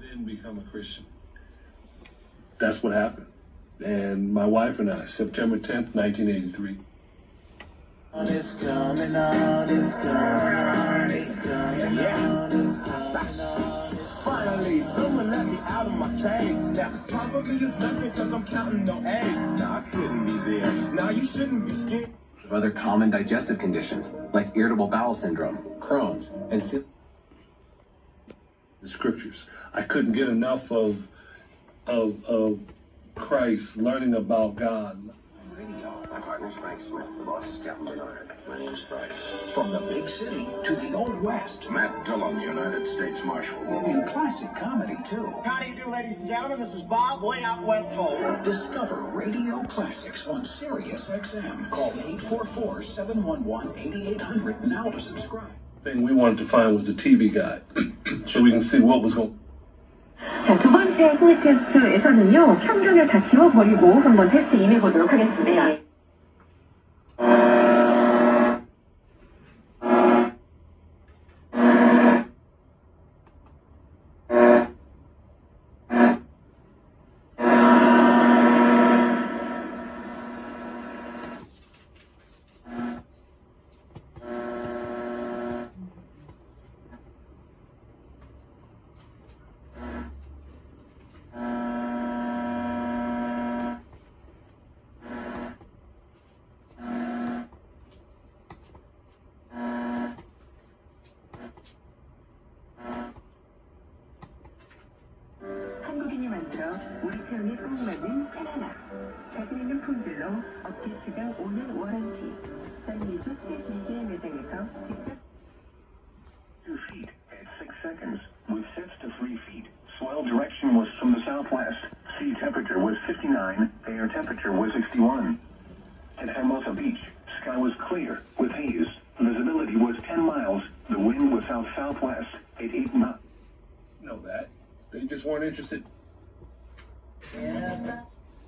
didn't become a Christian. That's what happened. And my wife and I, September 10th, 1983. It's coming on, it's coming on, it's coming on, it's coming on. Finally, someone let me out of my cage. Now, probably just nothing because I'm counting no A's. Now, I couldn't be there. Now, you shouldn't be scared. Other common digestive conditions, like irritable bowel syndrome, Crohn's, and the scriptures. I couldn't get enough of Christ, learning about God. My partner's Frank Smith. The boss is Captain Bernard. My name's Friday. From the big city to the Old West. Matt Dillon, United States Marshal. In classic comedy, too. How do you do, ladies and gentlemen? This is Bob, way out west home. Discover radio classics on Sirius XM. Call 844-711-8800 now to subscribe. The thing we wanted to find was the TV guide, so we can see what was going on. 자, 두 번째 소위 테스트에서는요, 평균을 다 지워버리고 한번 테스트 임해보도록 하겠습니다. 한국인이 만들어 우리 체온이 꼭 맞는 캐나다. 자신 있는 품질로 업계 시장 5년 워런티. 샌리조 최신기의 매장에서 직접 2 feet at 6 seconds, with sets to 3 feet. Swell direction was from the southwest. Sea temperature was 59, air temperature was 61. At Hermosa Beach, sky was clear with haze. Visibility was 10 miles. The wind was south-southwest at 8 knots. You know that. They just weren't interested. Yeah.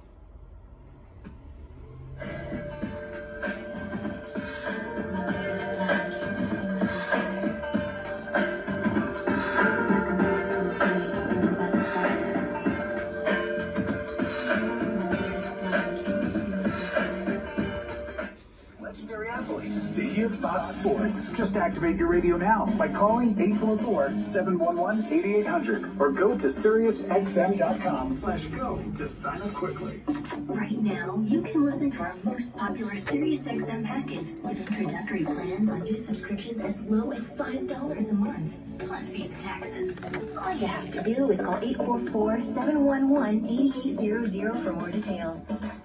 Legendary athletes to hear Fox Sports. Just activate your radio now by calling 844-711-8800 or go to SiriusXM.com/go to sign up quickly. Right now, you can listen to our most popular SiriusXM package with introductory plans on new subscriptions as low as $5 a month, plus fees and taxes. All you have to do is call 844-711-8800 for more details.